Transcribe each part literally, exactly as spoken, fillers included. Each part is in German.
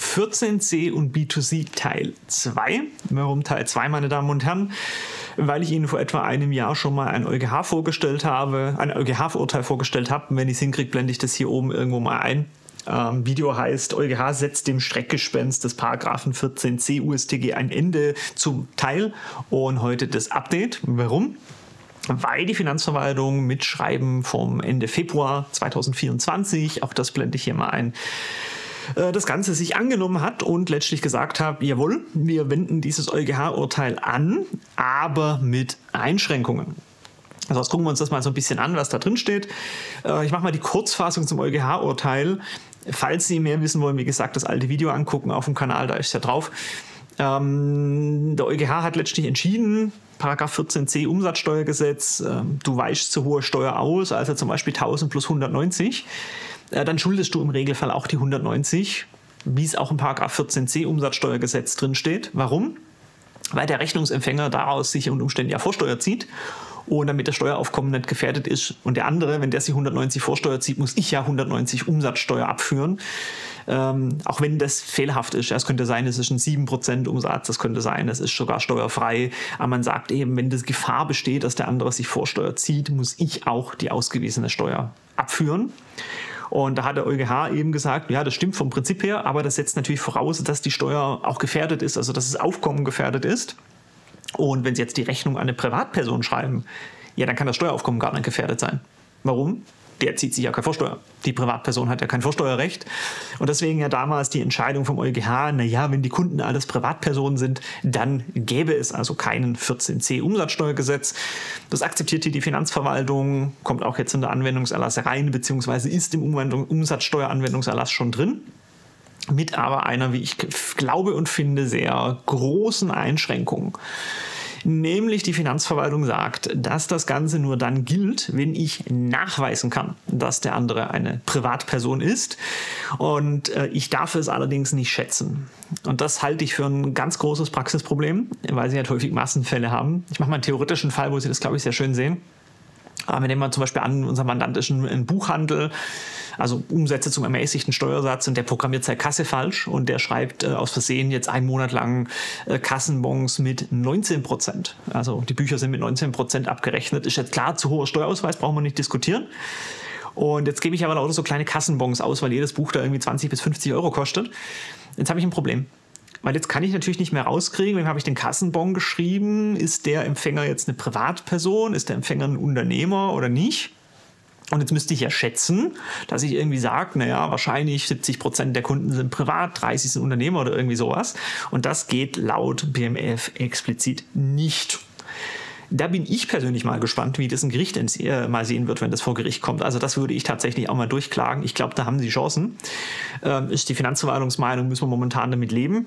vierzehn c und B zwei C Teil zwei. Warum Teil zwei, meine Damen und Herren? Weil ich Ihnen vor etwa einem Jahr schon mal ein EuGH vorgestellt habe, ein EuGH-Urteil vorgestellt habe. Wenn ich es hinkriege, blende ich das hier oben irgendwo mal ein. Ähm, Video heißt, EuGH setzt dem Schreckgespenst des Paragraphen vierzehn c U S T G ein Ende zum Teil. Und heute das Update. Warum? Weil die Finanzverwaltung mit Schreiben vom Ende Februar zweitausendvierundzwanzig, auch das blende ich hier mal ein, das Ganze sich angenommen hat und letztlich gesagt hat, jawohl, wir wenden dieses EuGH-Urteil an, aber mit Einschränkungen. Also jetzt gucken wir uns das mal so ein bisschen an, was da drin steht. Ich mache mal die Kurzfassung zum EuGH-Urteil. Falls Sie mehr wissen wollen, wie gesagt, das alte Video angucken auf dem Kanal, da ist es ja drauf. Ähm, der EuGH hat letztlich entschieden, Paragraph vierzehn c Umsatzsteuergesetz, ähm, du weichst zu hohe Steuer aus, also zum Beispiel tausend plus hundertneunzig, äh, dann schuldest du im Regelfall auch die hundertneunzig, wie es auch im Paragraph vierzehn c Umsatzsteuergesetz drin steht. Warum? Weil der Rechnungsempfänger daraus sich unter Umständen ja Vorsteuer zieht. Und damit das Steueraufkommen nicht gefährdet ist. Und der andere, wenn der sich hundertneunzig Vorsteuer zieht, muss ich ja hundertneunzig Umsatzsteuer abführen. Ähm, auch wenn das fehlerhaft ist. Es könnte sein, es ist ein sieben Prozent Umsatz, es könnte sein, es ist sogar steuerfrei. Aber man sagt eben, wenn die Gefahr besteht, dass der andere sich Vorsteuer zieht, muss ich auch die ausgewiesene Steuer abführen. Und da hat der EuGH eben gesagt, ja, das stimmt vom Prinzip her, aber das setzt natürlich voraus, dass die Steuer auch gefährdet ist, also dass das Aufkommen gefährdet ist. Und wenn Sie jetzt die Rechnung an eine Privatperson schreiben, ja, dann kann das Steueraufkommen gar nicht gefährdet sein. Warum? Der zieht sich ja keine Vorsteuer. Die Privatperson hat ja kein Vorsteuerrecht. Und deswegen ja damals die Entscheidung vom EuGH, naja, wenn die Kunden alles Privatpersonen sind, dann gäbe es also keinen vierzehn c Umsatzsteuergesetz. Das akzeptiert hier die Finanzverwaltung, kommt auch jetzt in der Anwendungserlass rein, beziehungsweise ist im Umsatzsteueranwendungserlass schon drin. Mit aber einer, wie ich glaube und finde, sehr großen Einschränkung. Nämlich die Finanzverwaltung sagt, dass das Ganze nur dann gilt, wenn ich nachweisen kann, dass der andere eine Privatperson ist. Und äh, ich darf es allerdings nicht schätzen. Und das halte ich für ein ganz großes Praxisproblem, weil Sie halt häufig Massenfälle haben. Ich mache mal einen theoretischen Fall, wo Sie das, glaube ich, sehr schön sehen. Wir nehmen mal zum Beispiel an, unser Mandant ist ein Buchhandel, also Umsätze zum ermäßigten Steuersatz, und der programmiert seine Kasse falsch und der schreibt äh, aus Versehen jetzt einen Monat lang äh, Kassenbons mit neunzehn Prozent. Also die Bücher sind mit neunzehn Prozent abgerechnet. Ist jetzt klar, zu hoher Steuerausweis, brauchen wir nicht diskutieren. Und jetzt gebe ich aber lauter so kleine Kassenbons aus, weil jedes Buch da irgendwie zwanzig bis fünfzig Euro kostet. Jetzt habe ich ein Problem. Weil jetzt kann ich natürlich nicht mehr rauskriegen, wem habe ich den Kassenbon geschrieben, ist der Empfänger jetzt eine Privatperson, ist der Empfänger ein Unternehmer oder nicht? Und jetzt müsste ich ja schätzen, dass ich irgendwie sage, naja, wahrscheinlich siebzig Prozent der Kunden sind privat, dreißig sind Unternehmer oder irgendwie sowas. Und das geht laut B M F explizit nicht. Da bin ich persönlich mal gespannt, wie das ein Gericht äh, mal sehen wird, wenn das vor Gericht kommt. Also das würde ich tatsächlich auch mal durchklagen. Ich glaube, da haben sie Chancen. Ähm, ist die Finanzverwaltungsmeinung, müssen wir momentan damit leben.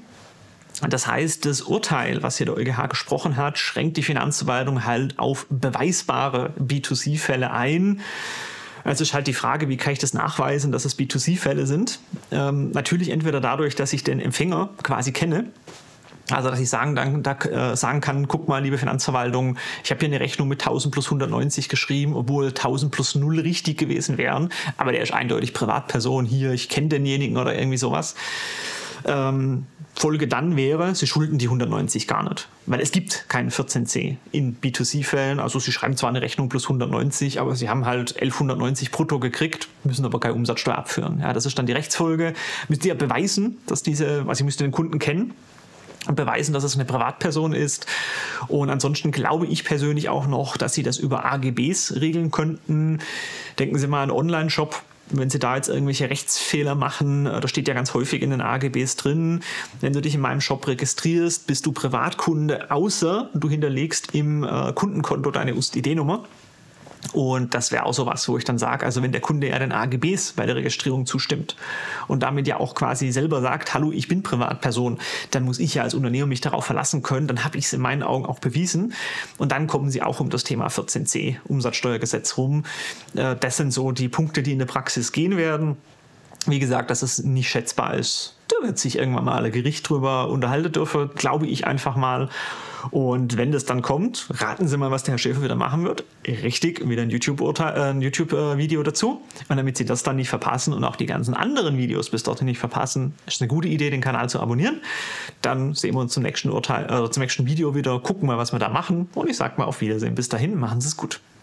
Das heißt, das Urteil, was hier der EuGH gesprochen hat, schränkt die Finanzverwaltung halt auf beweisbare B zwei C Fälle ein. Also ist halt die Frage, wie kann ich das nachweisen, dass es B zwei C Fälle sind? Ähm, natürlich entweder dadurch, dass ich den Empfänger quasi kenne. Also, dass ich sagen, dann, da, äh, sagen kann, guck mal, liebe Finanzverwaltung, ich habe hier eine Rechnung mit tausend plus hundertneunzig geschrieben, obwohl tausend plus null richtig gewesen wären. Aber der ist eindeutig Privatperson hier, ich kenne denjenigen oder irgendwie sowas. Ähm, Folge dann wäre, Sie schulden die hundertneunzig gar nicht. Weil es gibt keinen vierzehn c in B zwei C Fällen. Also Sie schreiben zwar eine Rechnung plus hundertneunzig, aber Sie haben halt elfhundertneunzig brutto gekriegt, müssen aber keine Umsatzsteuer abführen. Ja, das ist dann die Rechtsfolge. Müsst ihr ja beweisen, dass diese, also ich müsste den Kunden kennen und beweisen, dass es eine Privatperson ist. Und ansonsten glaube ich persönlich auch noch, dass Sie das über A G Bs regeln könnten. Denken Sie mal an einen Online-Shop. Wenn Sie da jetzt irgendwelche Rechtsfehler machen, da steht ja ganz häufig in den A G Bs drin, wenn du dich in meinem Shop registrierst, bist du Privatkunde, außer du hinterlegst im äh, Kundenkonto deine U S T I D-Nummer. Und das wäre auch sowas, wo ich dann sage, also wenn der Kunde ja den A G Bs bei der Registrierung zustimmt und damit ja auch quasi selber sagt, hallo, ich bin Privatperson, dann muss ich ja als Unternehmer mich darauf verlassen können, dann habe ich es in meinen Augen auch bewiesen. Und dann kommen sie auch um das Thema vierzehn c Umsatzsteuergesetz rum. Das sind so die Punkte, die in der Praxis gehen werden. Wie gesagt, dass es nicht schätzbar ist, da wird sich irgendwann mal ein Gericht drüber unterhalten dürfen, glaube ich einfach mal. Und wenn das dann kommt, raten Sie mal, was der Herr Schäfer wieder machen wird. Richtig, wieder ein YouTube-Urteil, äh, ein YouTube-Video dazu. Und damit Sie das dann nicht verpassen und auch die ganzen anderen Videos bis dorthin nicht verpassen, ist eine gute Idee, den Kanal zu abonnieren. Dann sehen wir uns zum nächsten Urteil, äh, zum nächsten Video wieder, gucken mal, was wir da machen. Und ich sage mal auf Wiedersehen. Bis dahin, machen Sie es gut.